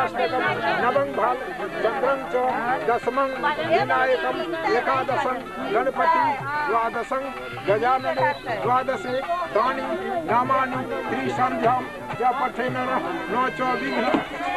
नवाष्टकं नवं भाल चंद्रं च दशमं विनायकं एकादशं गणपति द्वादशं गजानने द्वादशे तानि नामानि त्रिसन्ध्यां च पठेन न च विघ्नः।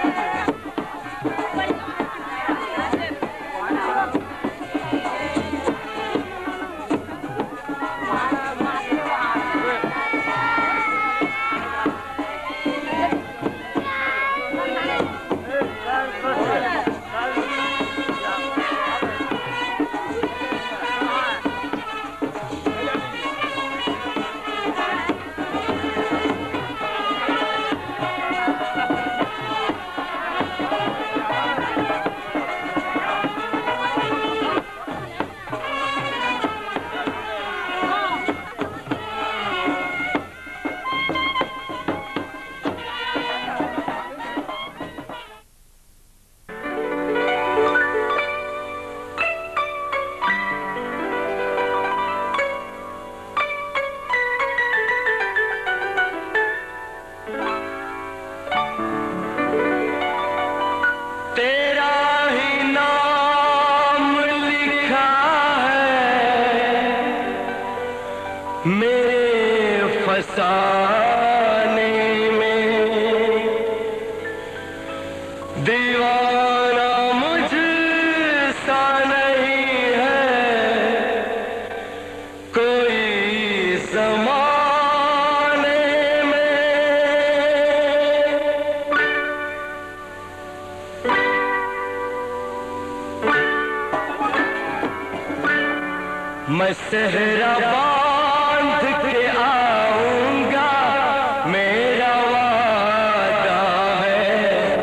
मैं सेहरा बांध के आऊंगा, मेरा वादा है।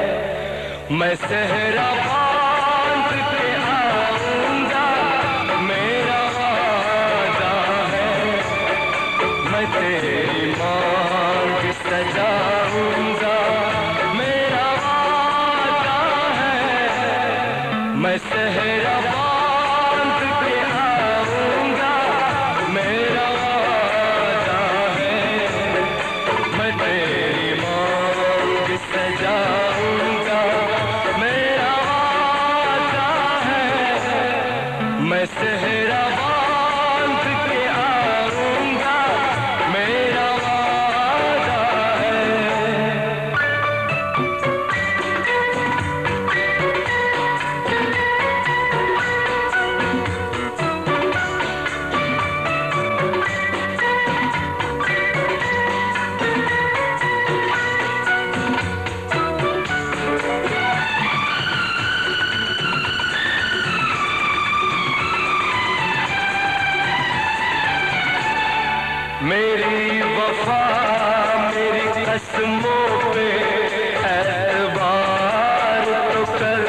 मैं सेहरा बांध के आऊंगा, मेरा वादा है। मैं तेरी मांग सजाऊंगा, मेरा वादा है। मैं सेहरा सेहरा बांध के आऊंगा, मेरा वादा है। मेरी वफा मेरी कसमों पे एतबार तो कर।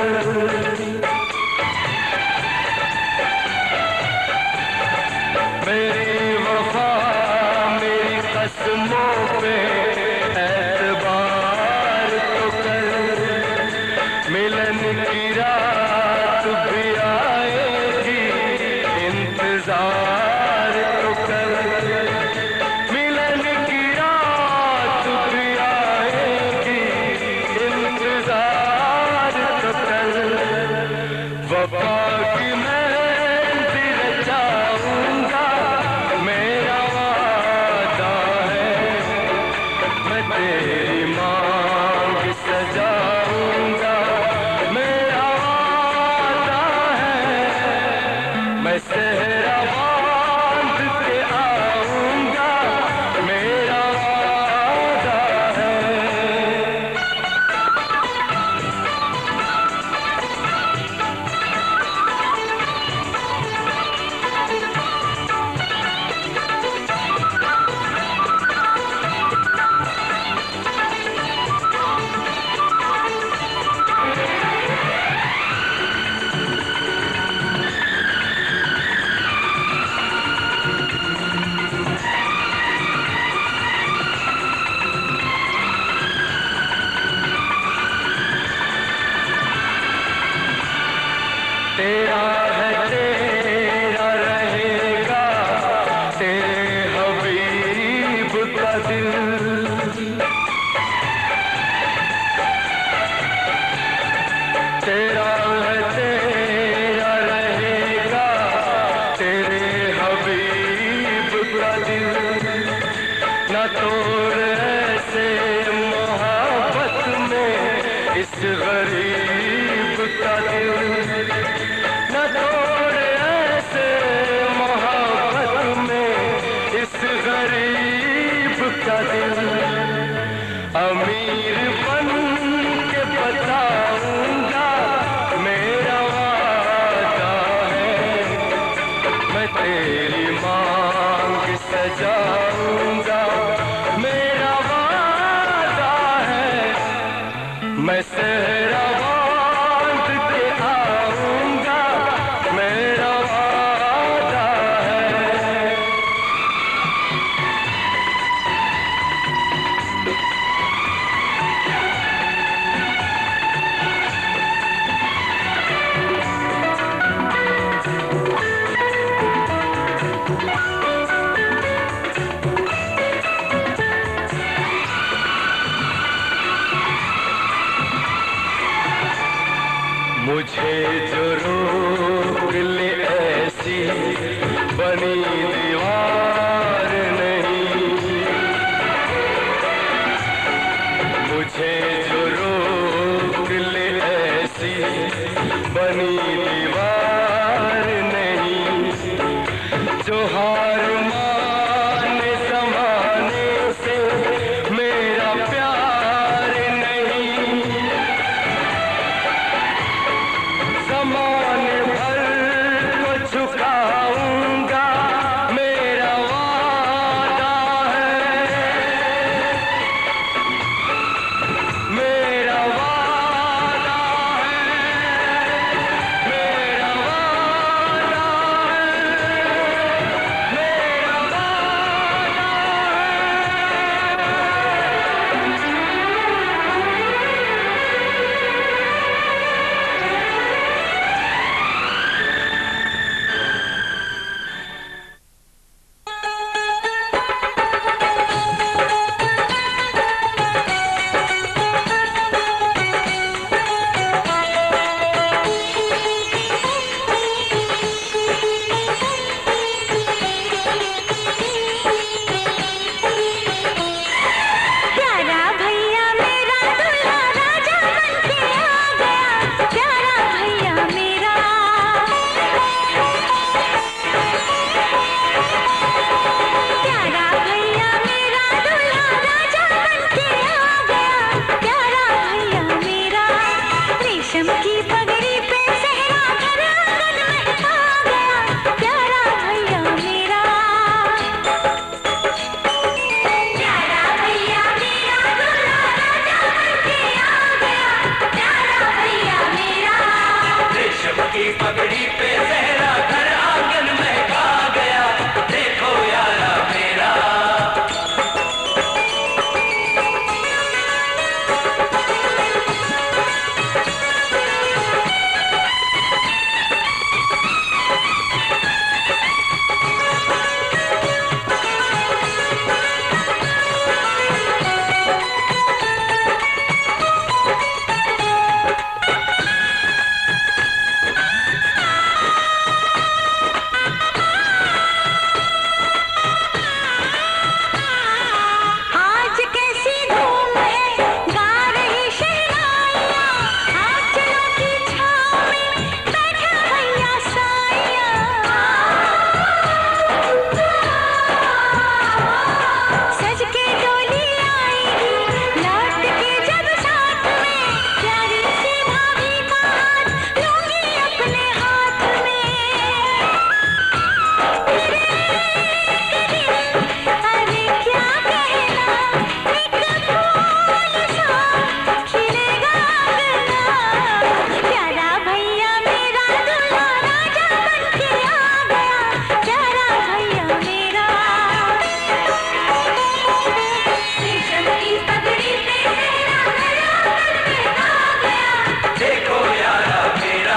मेरी वफा मेरी कसमों पे एतबार तो कर। मिलन की रात भी आएगी, इंतजार तो कर। वफा की मेहंदी रचाऊंगा, मेरा वादा है। मैं तेरी मांग सजाऊंगा, मेरा वादा है। मैं सेहरा बांध के आऊंगा, मेरा वादा है। मैं सेहरा बांध के आऊंगा, मेरा वादा है। मुझे जो रोक ले ऐसी बनी दीवार नहीं, मुझे जो रोक ले ऐसी बनी दीवार नहीं, जो हार माने ज़माने से मेरा प्यार नहीं, ज़माने भर को झुकाऊंगा, मेरा वादा है, मेरा वादा है, मेरा वादा है, मेरा वादा प्यारा भैया मेरा दूल्हा राजा बनके आ गया, प्यारा भैया मेरा। प्यारा भैया मेरा दूल्हा राजा बनके आ गया, प्यारा भैया मेरा। रेशम की पगड़ी पे सेहरा घर आंगन में आ गया, प्यारा भैया मेरा। प्यारा भैया मेरा दूल्हा राजा बनके आ गया, प्यारा भैया मेरा। रेशम की पगड़ी पे सेहरा घर आंगन में आ गया, देखो यारा मेरा। आज कैसी धूम है, गा रही शहनाइयाँ, आज चलो की छाँव में बैठा भैया साइया। सज के डोली आएगी, लौट के जब साथ में, प्यारी सी भाभी का हाथ लूंगी अपने हाथ में। अरे क्या कहना, एक फूल सा खिलेगा अगला, प्यारा भैया मेरा दूल्हा राजा बनके आ गया, प्यारा भैया मेरा। रेशम की पगड़ी पे सेहरा घर आंगन में आ गया, देखो यारा मेरा।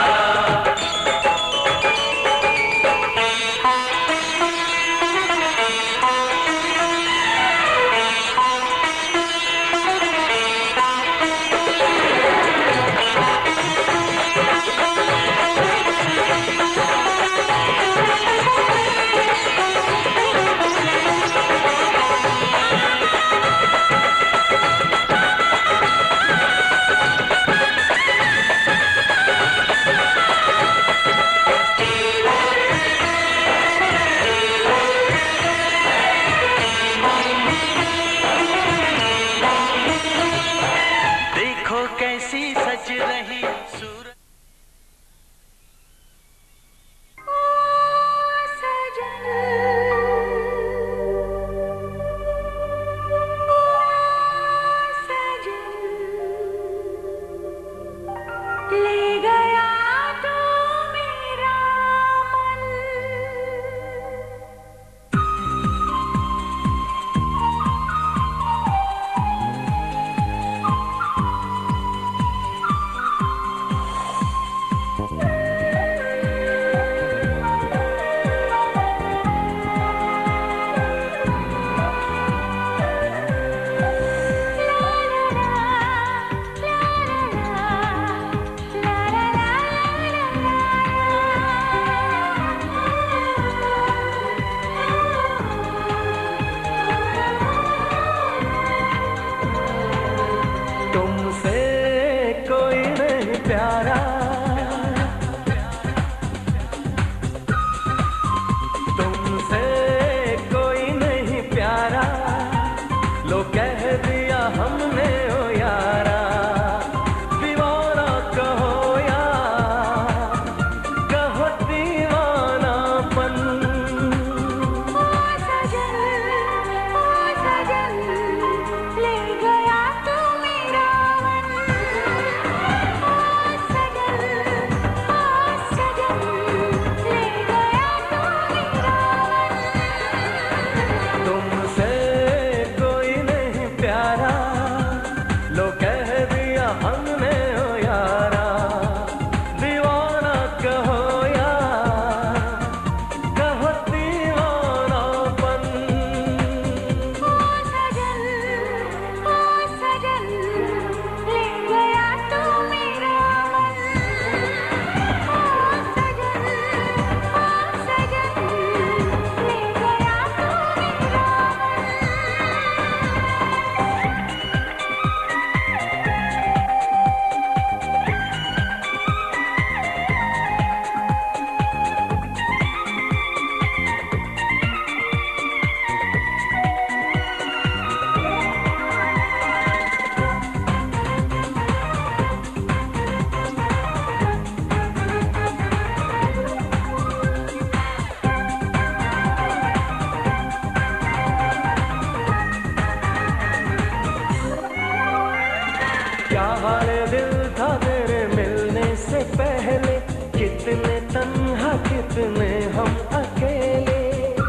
देखो कैसी सज रही सूरत। सजन हाल दिल था तेरे मिलने से पहले, कितने तन्हा कितने हम अकेले।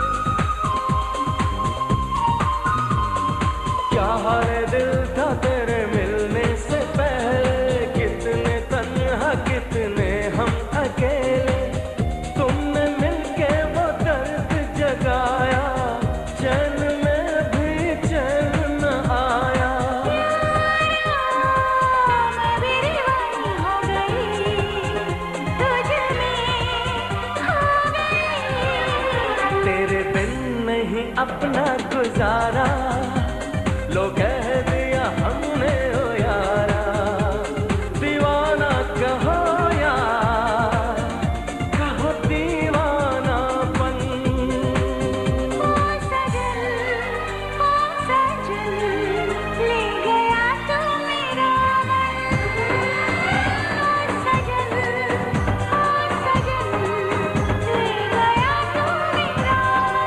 क्या हाल दिल था तेरे मिलने से पहले, कितने तन्हा कितने हम अकेले। तुमने मिलके वो दर्द जगाया, चैन में भी चैन न आया। मैं भी दीवानी हो गई, तुझ में खो गई। तेरे बिन नहीं अपना गुजारा, लो कह दिया हमने ओ यारा। दीवाना कहो यार, कहो दीवानापन। ओ सजन ले गया तू मेरा मन। ओ सजन ले गया तू मेरा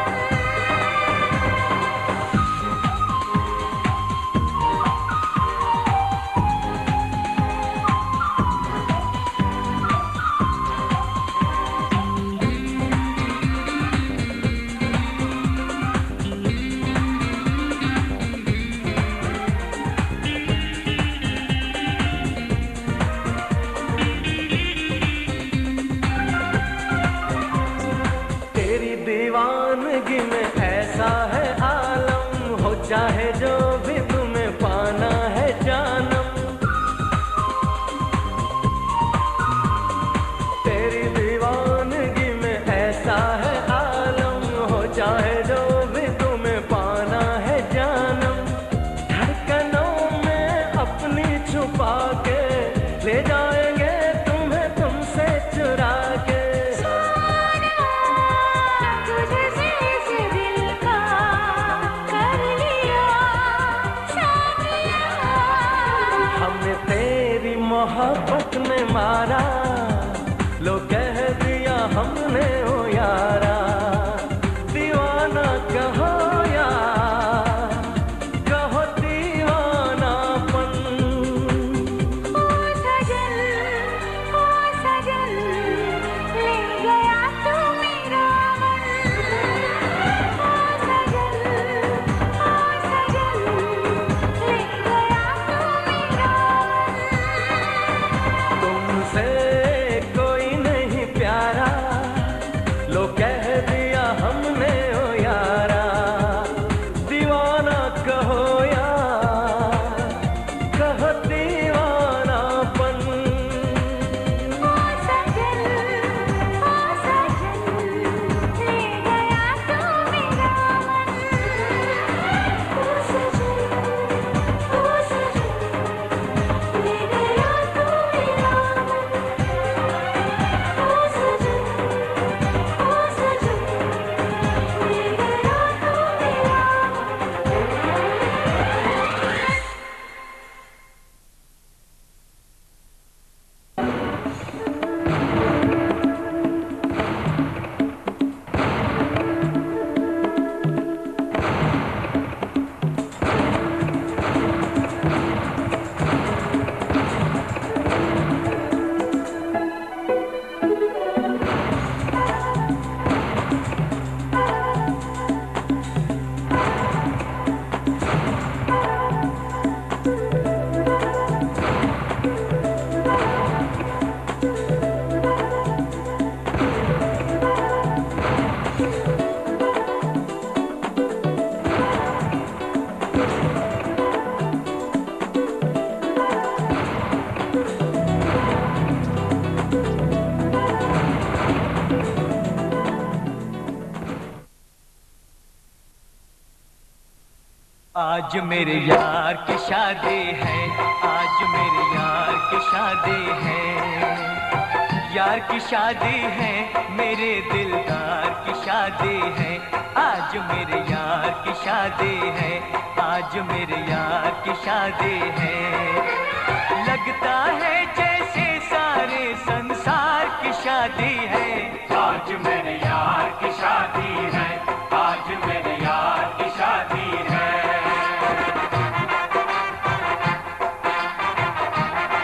तेरी दीवानगी में ऐसा है आलम, हो चाहे जो भी तुम्हें पाना है जानम। तेरी दीवानगी में ऐसा है आलम, हो चाहे जो भी तुम्हें पाना है जानम। धड़कनों में अपनी छुपा के ले जाएंगे तुम्हें तुमसे चुरा के। तुझे से इस दिल का कर लिया साथिया। हमने तेरी मोहब्बत में मारा, लो कह दिया हमने ओ यारा। दीवाना कहो यार, कहो दीवानापन। ओ सजन ले गया तू मेरा मन। ओ सजन ले गया तू मेरा मन। तुमसे कोई नहीं प्यारा, लो कह दिया हमने ओ यारा। दीवाना कहो यार, कहो दीवानापन। ओ सजन ले गया तू मेरा मन। ओ सजन ले गया तू मेरा मन। ओ सजन ले गया तू मेरा आज मेरे यार की शादी है, आज मेरे यार की शादी है। यार की शादी है, मेरे दिलदार की शादी है। आज मेरे यार की शादी है, आज मेरे यार की शादी है। लगता है जैसे सारे संसार की शादी है। आज मेरे यार की शादी है, आज मेरे यार की शादी है।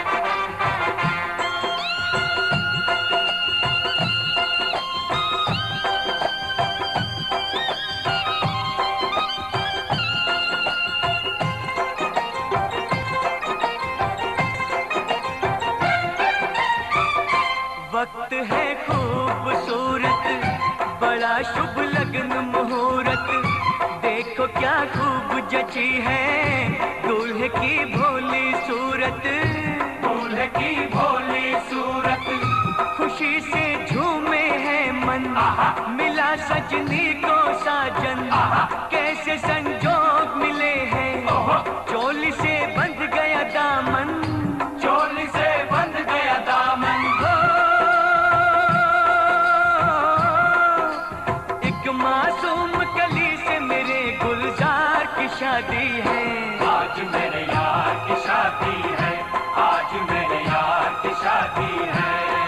वक्त है खूबसूरत, बड़ा शुभ लगन मुहूर्त, देखो क्या खूब जची है दूल्हे की भोली सूरत, दूल्हे की भोली सूरत। खुशी से झूमे है मन, मिला सजनी को साजन, कैसे संजोग मिले हैं, चोली से बंध गया दामन, चोली से बंध गया दामन। एक मासूम कली से मेरे गुलजार की शादी है, आज मेरे यार की शादी है, आज मेरे यार की शादी है।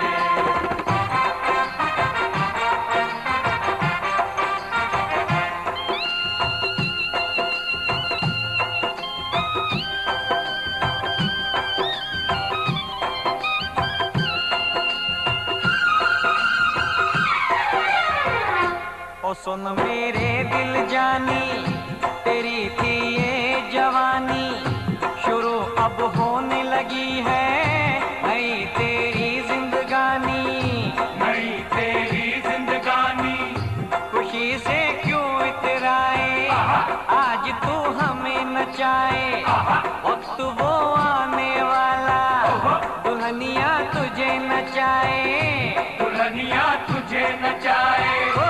ओ सुन मेरे दिल जानी, तेरी थी ये जवानी, शुरू अब होने लगी है नई तेरी जिंदगानी, नई तेरी जिंदगानी। खुशी से क्यों इतराए, आज तू हमें नचाए, वक्त वो आने वाला, दुल्हनिया तुझे नचाए, दुल्हनिया तुझे नचाए।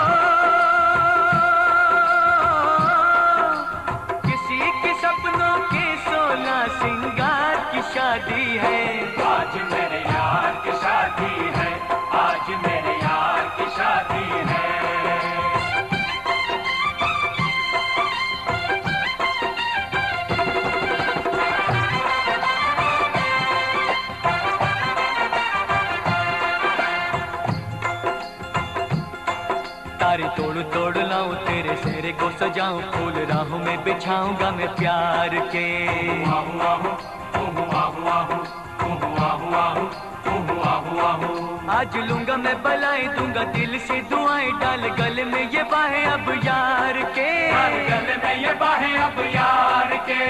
सपनों के 16 सिंगार की शादी है, आज मेरे यार की शादी है, आज मेरे यार की शादी है। तारे तोड़ तोड़ लाऊं, तेरे सेहरे को सजाऊं, फूल राहों में बिछाऊंगा मैं प्यार के। आज लूंगा मैं बलाई, दूंगा दिल से दुआएं, डाल गले में ये बाहें अब यार के, डाल गले में ये बाहें अब यार के।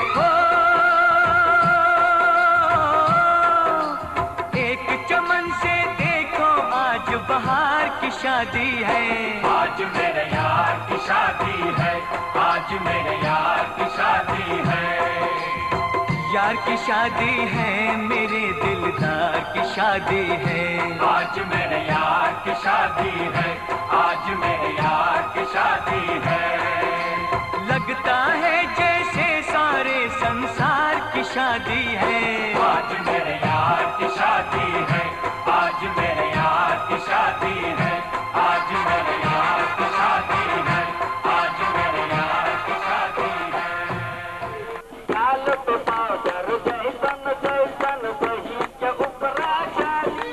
एक चमन से देखो आज बहार की शादी है, आज मेरे यार की शादी है, आज मेरे यार की शादी है। यार की शादी है, मेरे दिलदार की शादी है, आज मेरे यार की शादी है, आज मेरे यार की शादी है। लगता है जैसे सारे संसार की शादी है, आज मेरे यार की शादी है, आज मेरे यार की शादी है, आज मेरे यार की शादी है, आज मेरे यार की शादी है। लाल पे पाउडर जैसन जैसन सही के ऊपरा शादी,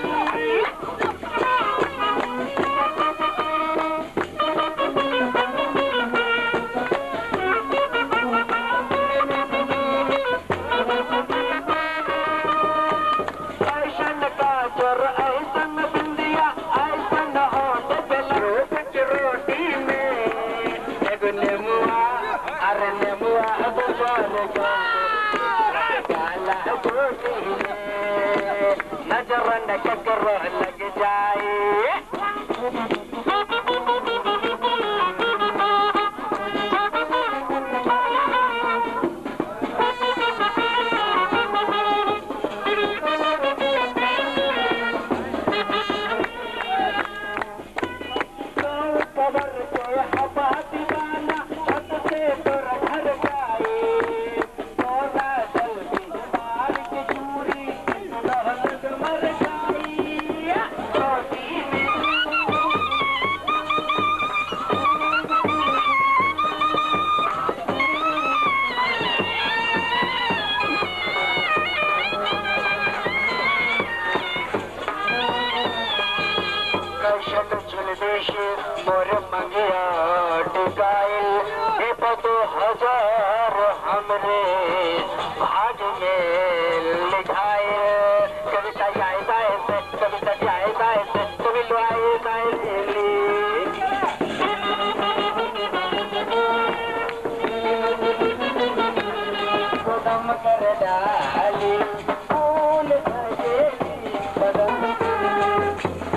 ऐसन गाजर ऐसन बिंदिया ऐसन होठ पे रोटी में एगो नेमुआ, अरे नेमुआ बुझल काला गोटी में नजर न ककरो लग जाए। कबर से हवा दीवाना छत से तोर घर जाए, सोना जल्दी मार के चूरी दहलत मर जाई रोटी में। कैसन चलदेशी मोर मंगिया टिकाइल, हे पतो हजार हमरे भाग में लिखाए। कविता आए गाए से, कविता आए गाए से, कभी लो आए गाए ली कदम कर डाली फूल सजेली कदम।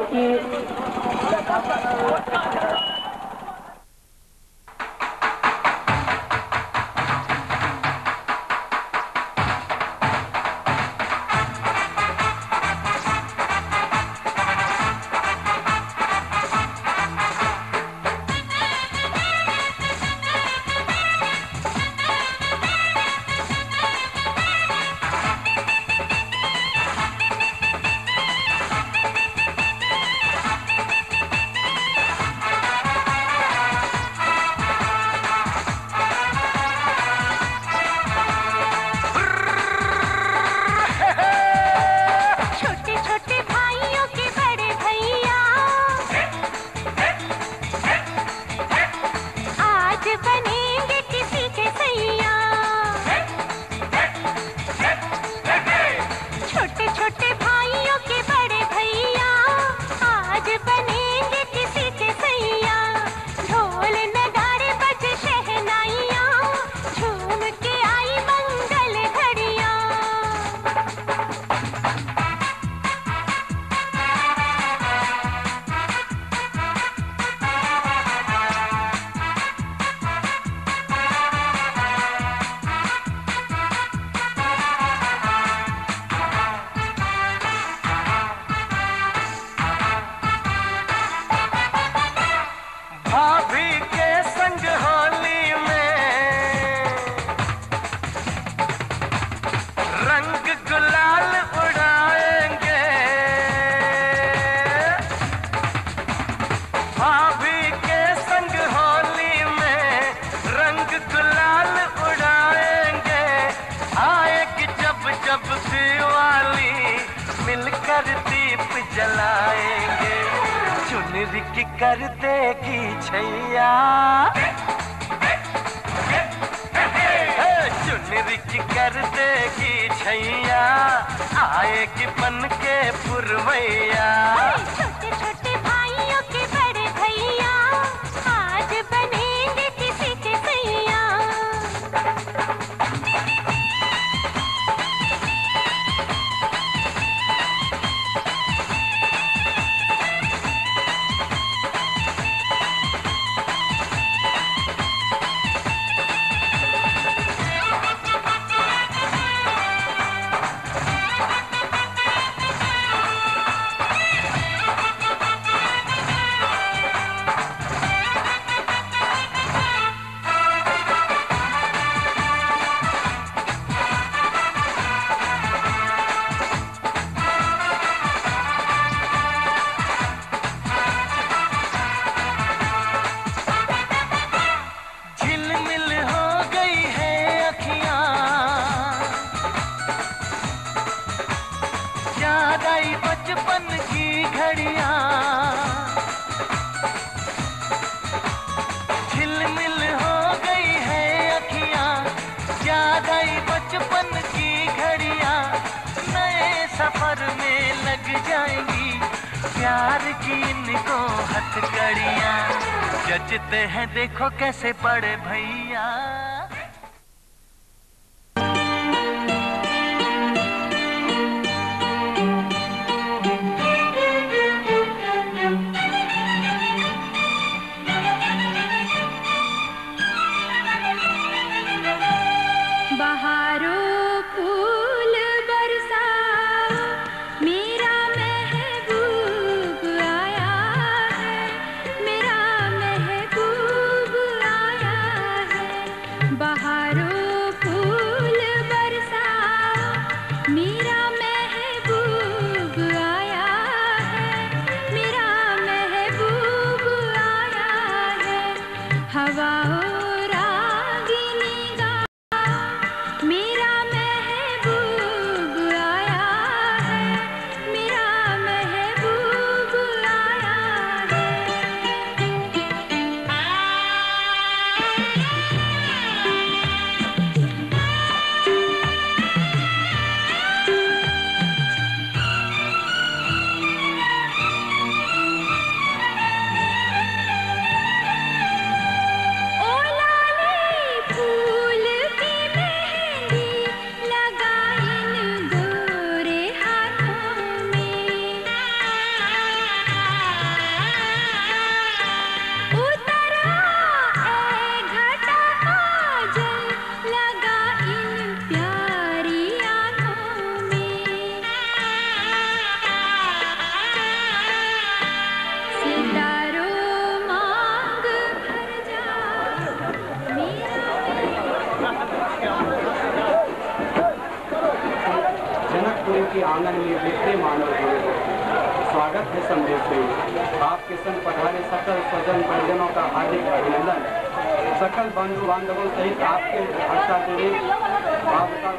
की जलाएंगे, चुनरी की कर देगी छैया, चुनरी की कर देगी छैया, आएगी बन के पुरवैया। छोटे छोटे भाइयों के बड़े भैया आज बनेंगे किसी के सैया। बचपन की घड़ियां झिलमिल हो गई है अखियां, याद आई बचपन की घड़ियां, नए सफर में लग जाएंगी प्यार की इनको हथकड़ियां, जचते हैं देखो कैसे बड़े भैया। जन्मपुरी के आंगन में बिखरे मानव जीवन। स्वागत है संदेश में आपके संग पधारे सकल स्वजन परिजनों का हार्दिक अभिनंदन। सकल बंधु बांधवों सहित आपके भाषा जुड़े आपका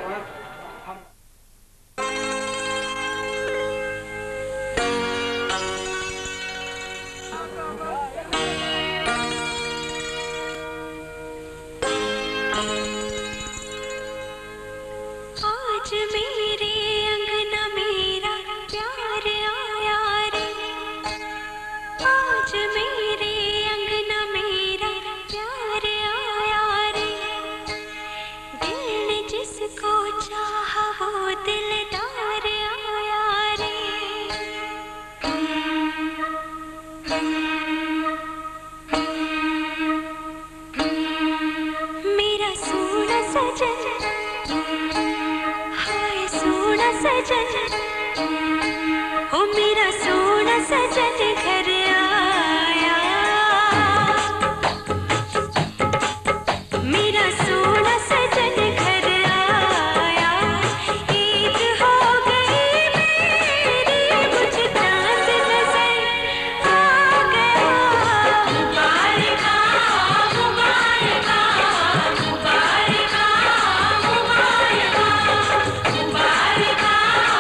आज मेरे अंगना मेरा प्यार आया रे, आज मेरे अंगना मेरा प्यार आया रे, दिल ने जिसको चाहा वो दिलदार आया रे। मेरा सोना सजन, सजन, ओ मेरा सोना सजन घर आया, मेरा सोना सजन घर आया, ईद हो गई मेरी, मुझे चांद नजर आ गया। मुबारका मुबारका मुबारका मुबारका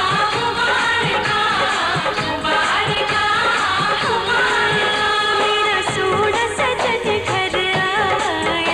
मेरा सोना सजन घर आया।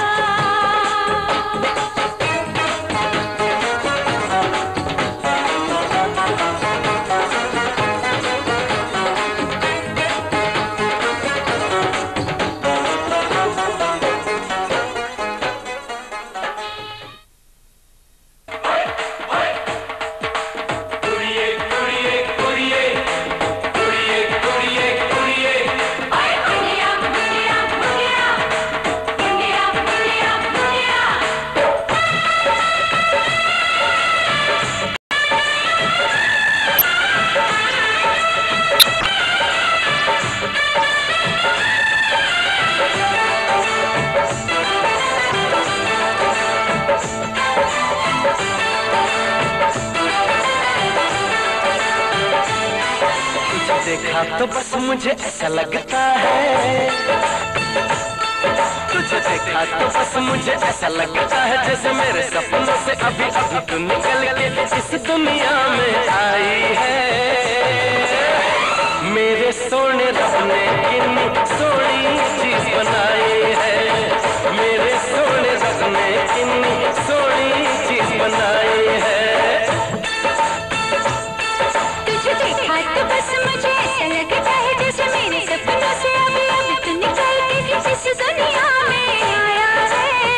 देखा तो बस मुझे ऐसा लगता है, तुझे देखा तो बस मुझे ऐसा लगता है जैसे मेरे सपनों से अभी अभी तू निकल के इस दुनिया में आई है। मेरे सोने रब ने कितनी सोनी चीज बनाई है, मेरे सोने रब ने कितनी सोनी चीज बनाई है। तुझे देखा तो बस मुझे ऐसा लगता है जैसे मेरे सपनों से अभी अभी तू निकल के इस दुनिया में आया है।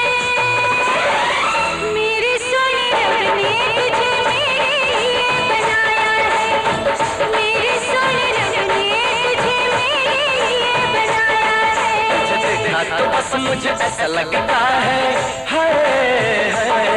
मेरे सोने रब ने तुझे मेरे लिए बनाया है, मेरे सोने रब ने तुझे मेरे लिए बनाया है। तुझे देखा तो बस मुझे ऐसा लगता है, हाय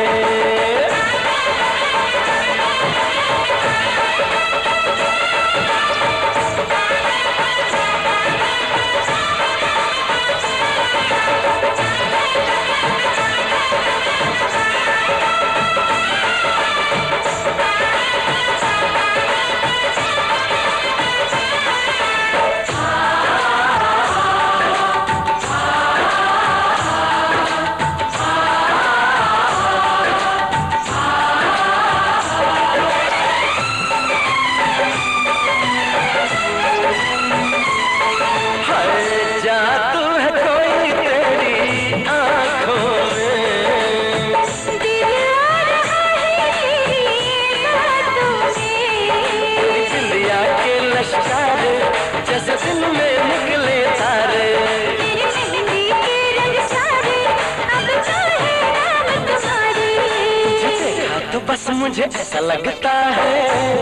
बस मुझे ऐसा लगता है,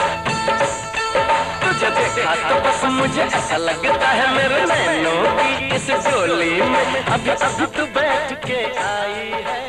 तुझे देखा तो बस मुझे ऐसा लगता है मेरे नैनों की इस डोली में अभी अभी तू बैठ के आई है।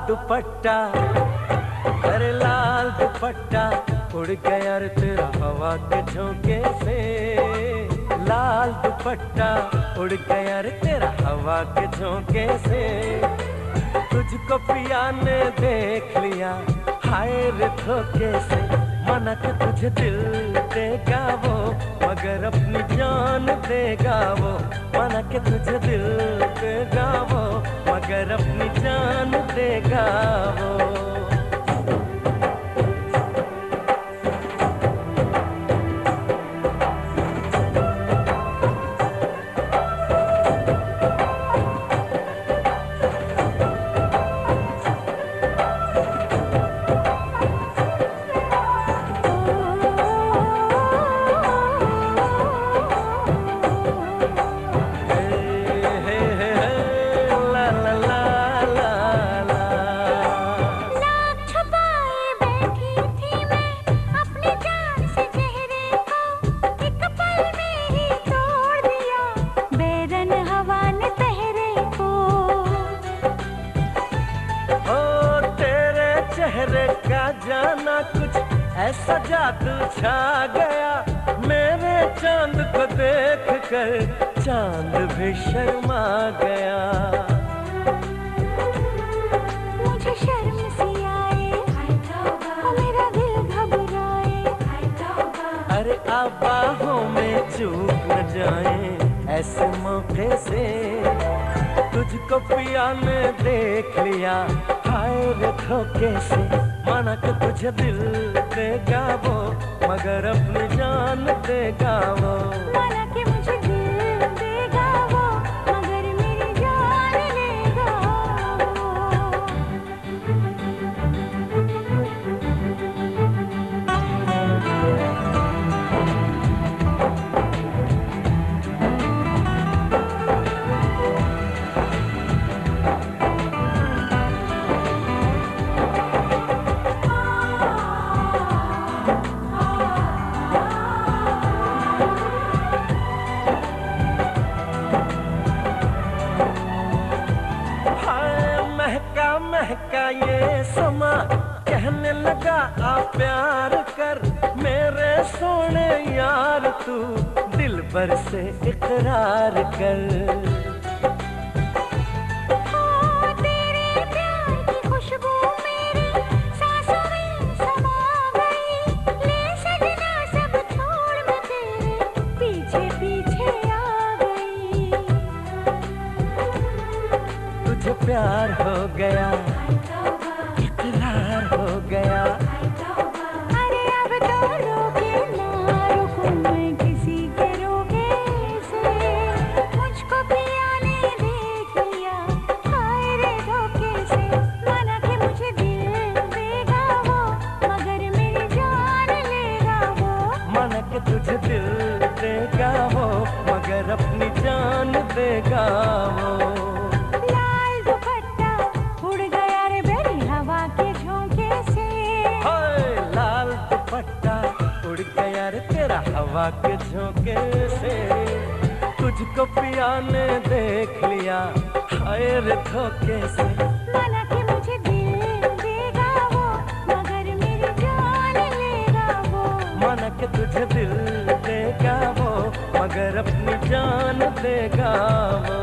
दुपट्टा, अरे लाल दुपट्टा उड़ गया रे तेरा हवा के झोंके से। लाल दुपट्टा उड़ गया रे तेरा हवा के झोंके से। तुझको पिया ने देख लिया हाय रे धोखे से। माना कि तुझे दिल देगा वो मगर अपनी जान देगा वो। माना कि तुझे दिल देगा वो मगर अपनी जान देगा वो। ऐसा जादू छा गया मेरे चांद को देख कर चांद भी शर्मा गया। मुझे शर्म सी आए और मेरा दिल घबराए। अरे आप बाहों में चूक न जाए ऐसे मौके से। तुझको पिया ने देख लिया हाय रे धोखे से। माना कि तुझे दिल देगा वो मगर अपनी जान देगा वो। माना कि मुझे दिल देगा वो मगर मेरी जान लेगा महका ये समा कहने लगा आ प्यार कर मेरे सोने यार। तू दिल भर से इकरार कर। तेरे प्यार की खुशबू मेरी सांसों में समा गई। ले सजना सब छोड़ मैं तेरे पीछे पीछे आ गई। तुझे प्यार हो गया इकरार हो गया। अरे अब तो रोके ना रुकूं मैं किसी के रोके से। मुझको पिया ने देख लिया हाय रे धोखे से। माना कि मुझे दिल देगा वो मगर मेरी जान लेगा वो। माना कि तुझे दिल देगा वो मगर अपनी जान देगा वो। तेरा हवा के झोंके से। तुझको पिया ने देख लिया हाय रे धोखे से। माना कि मुझे दिल देगा वो मगर मेरी जान लेगा वो। माना कि तुझे दिल देगा वो मगर अपनी जान देगा वो।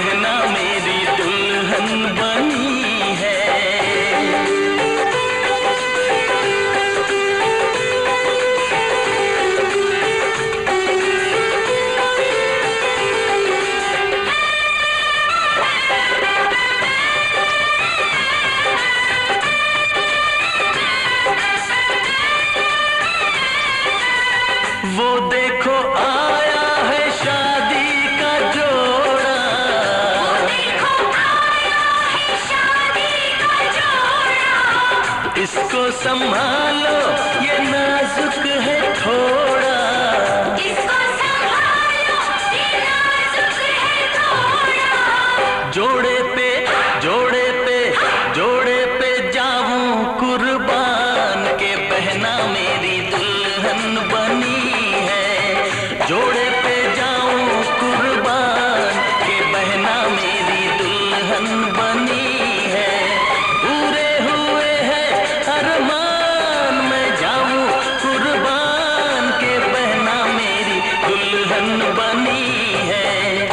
बहना मेरी दुल्हन बनी है। वो देखो आया है शादी का जोड़ा, वो देखो आया है शादी का जोड़ा। इसको संभालो ये नाजुक है थोड़ा, इसको संभालो ये नाजुक है थोड़ा। जोड़े पे जोड़े पे जोड़े पे जाऊं कुर्बान के बहना मेरी दुल्हन बनी। जोड़े पे जाऊं कुर्बान के बहना मेरी दुल्हन बनी है। पूरे हुए हैं अरमान मैं जाऊं कुर्बान के बहना मेरी दुल्हन बनी है।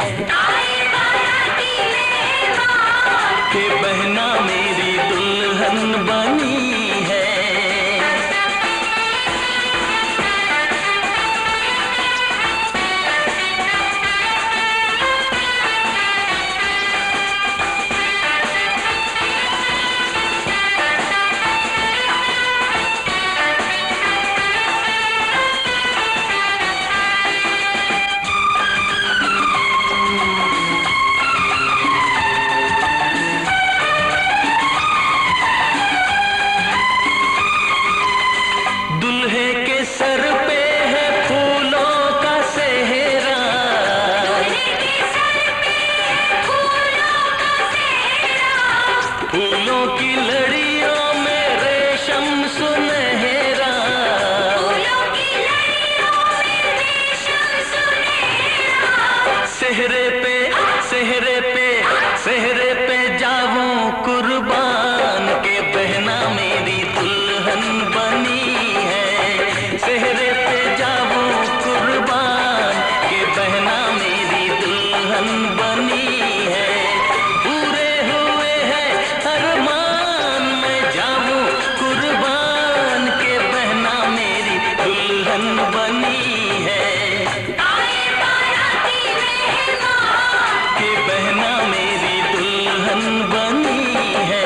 के बहना मेरी दुल्हन बनी है। सर पे है फूलों का सेहरा, फूलों की लड़ियों में रेशम सुनहरा, सेहरे पे सेहरे पे सेहरे पे जाऊं कुर्बान के बहना मेरी दुल्हन बनी है। सेहरे पे जाऊं कुर्बान के बहना मेरी दुल्हन बनी है। पूरे हुए हैं अरमान मैं जाऊं कुर्बान के बहना मेरी दुल्हन बनी है। के बहना मेरी दुल्हन बनी है।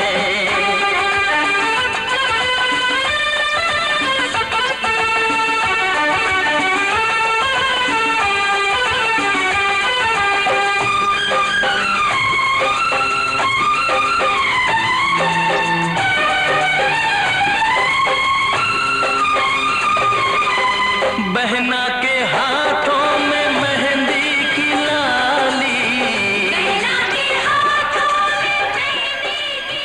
बहना के हाथों में मेहंदी की लाली, बहना के हाथों में मेहंदी की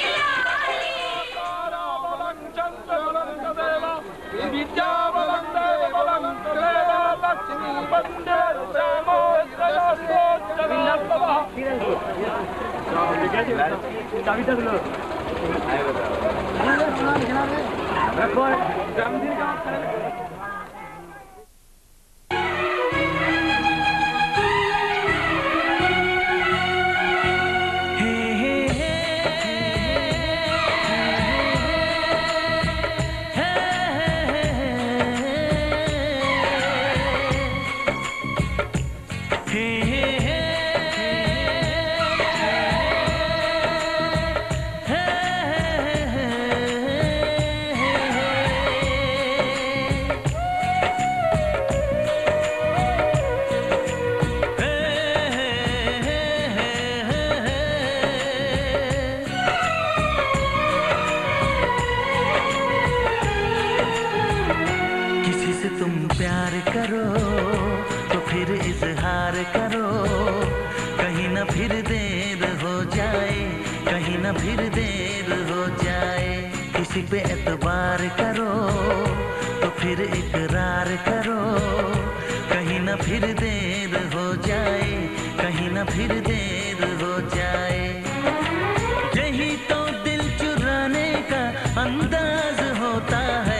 करो तो फिर इजहार करो, कहीं ना फिर देर हो जाए, कहीं ना फिर देर हो जाए। किसी पे एतबार करो तो फिर इकरार करो, कहीं ना फिर देर हो जाए, कहीं ना फिर देर हो जाए। यही तो दिल चुराने का अंदाज होता है।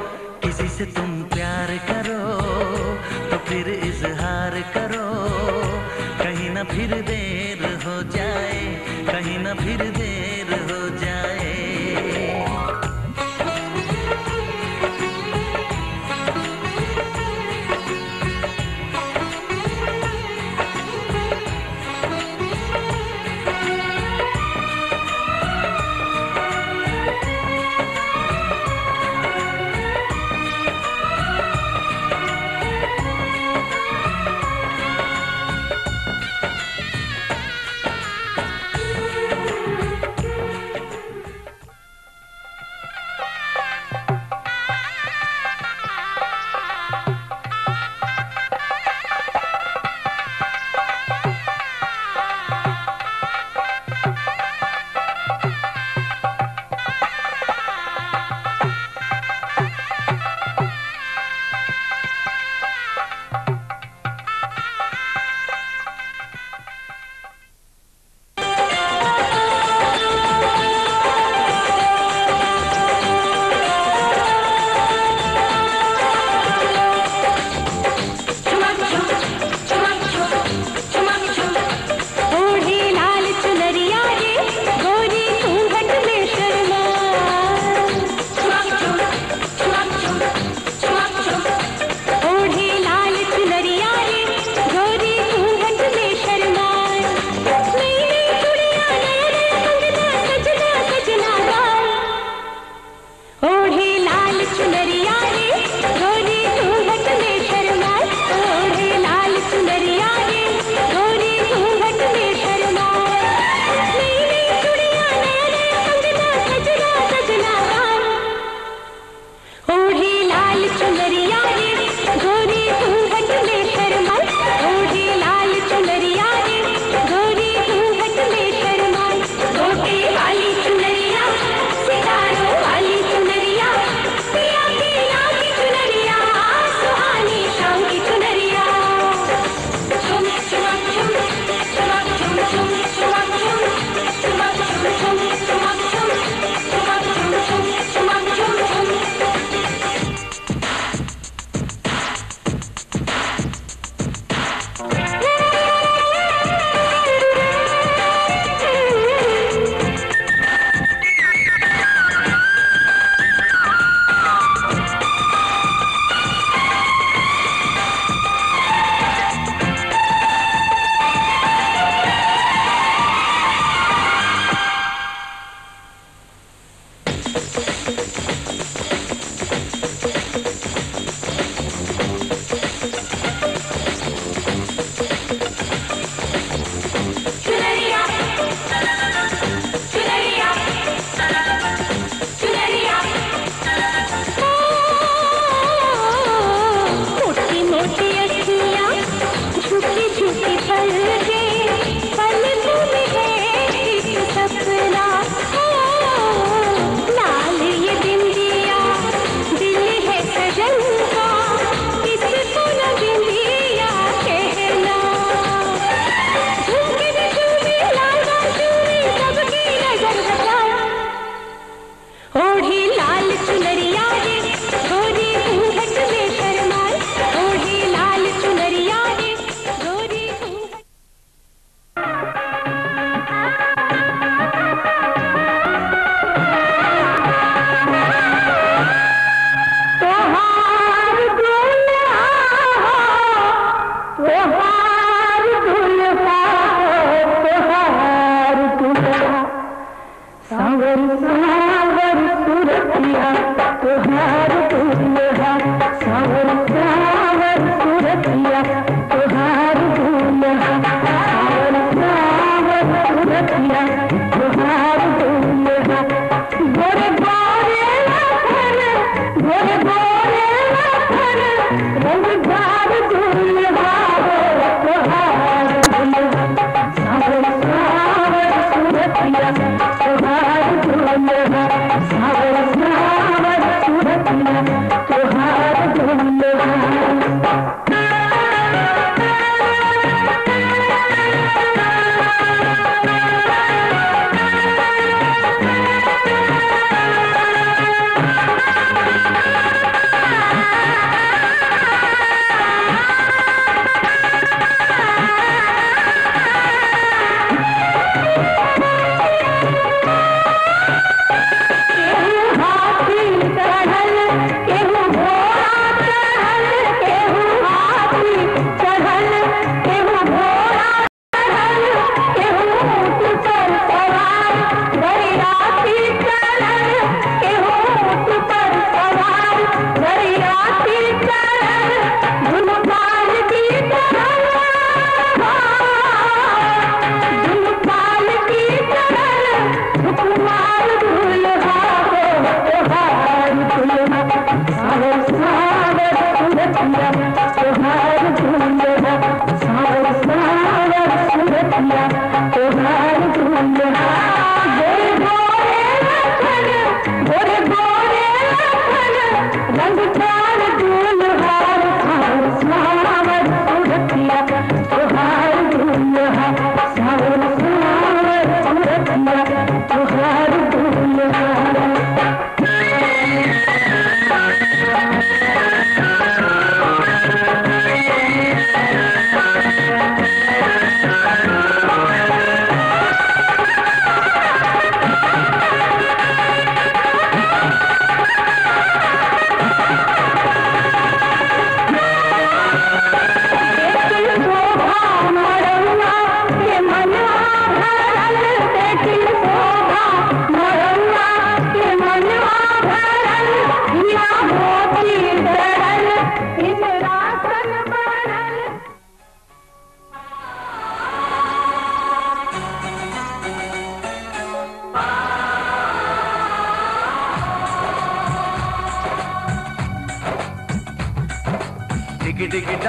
किसी से तुम प्यार करो तो फिर इजहार करो, फिर देर हो जाए, कहीं न फिर देर हो जाए।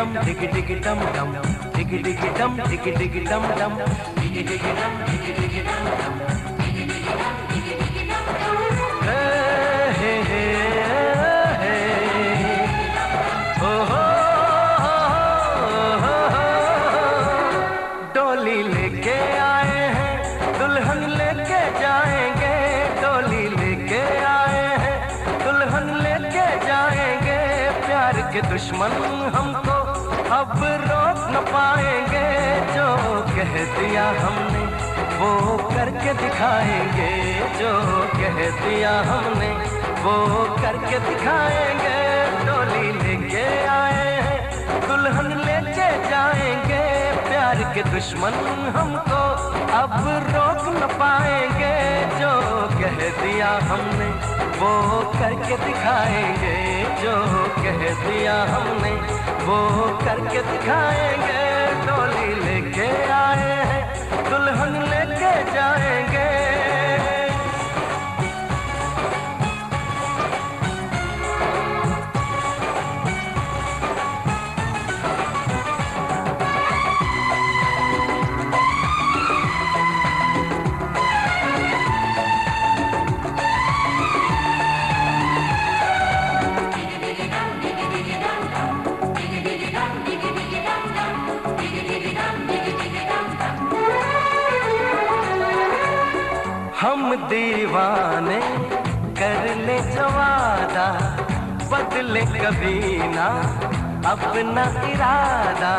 डम डिग डिग डम डम डिग डिग डम डिग डिग डम डम डिग डिग डम डिग डिग डम डम हे हे हे ओ हो डोली लेके आए हैं दुल्हन लेके जाएंगे डोली लेके आए हैं दुल्हन लेके जाएंगे प्यार के दुश्मन हमको अब रोक न पाएंगे जो कह दिया हमने वो करके दिखाएंगे जो कह दिया हमने वो करके दिखाएंगे डोली लेके आए हैं दुल्हन लेके जाएंगे प्यार के दुश्मन हमको अब रोक न पाएंगे जो कह दिया हमने वो करके दिखाएंगे जो कह दिया हमने वो करके दिखाएंगे डोली लेके आए हैं दुल्हन लेके जाएंगे हम दीवाने कर ले जो वादा बदले कभी ना अपना इरादा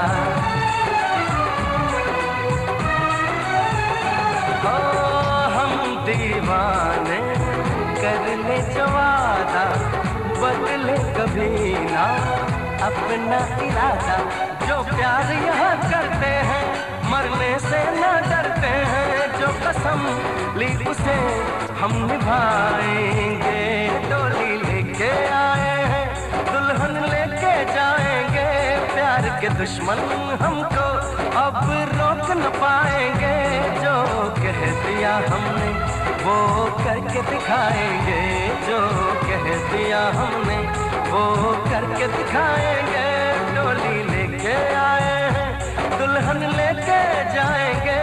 ओ हम दीवाने कर ले जो वादा बदले कभी ना अपना इरादा जो प्यार यहाँ करते हैं मरने से न डरते हैं जो कसम ली उसे हम निभाएंगे डोली लेके आए हैं दुल्हन लेके जाएंगे प्यार के दुश्मन हमको अब रोक न पाएंगे जो कह दिया हमने वो करके दिखाएंगे जो कह दिया हमने वो करके दिखाएंगे डोली लेके आए हैं दुल्हन लेके जाएंगे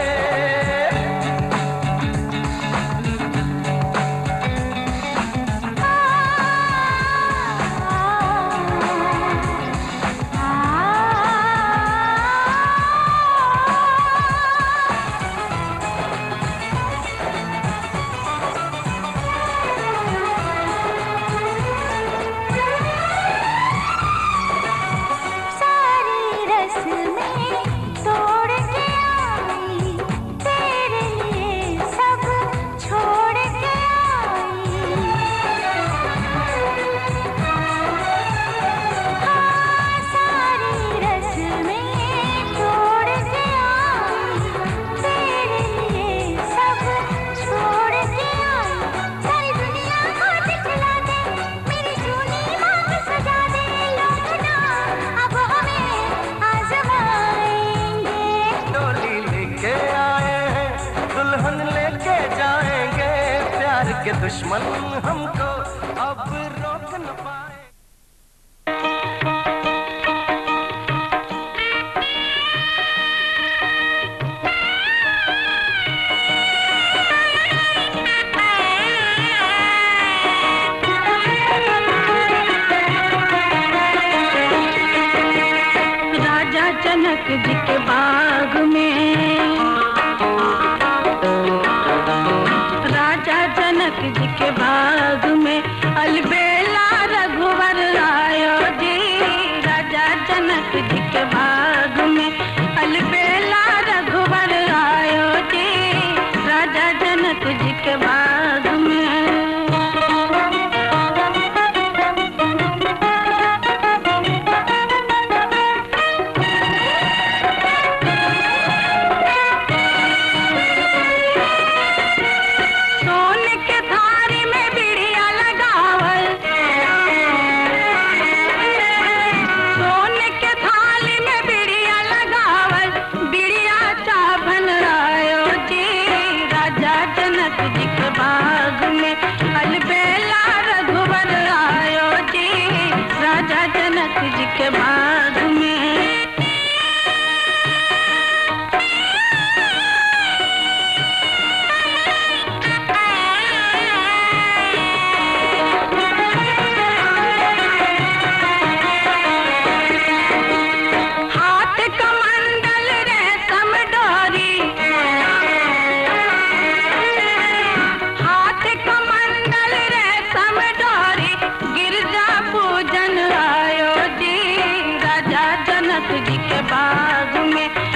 के दुश्मन हमको अब रोक न पाए राजा जनक जी के बाग में जी के बाग में अलबेला रघुवर आयो जी राजा जनक जी के बाग में अलबेला रघुवर आयो जी राजा जनक जी के बाग में जी के भोलेनाथ जी के बाग में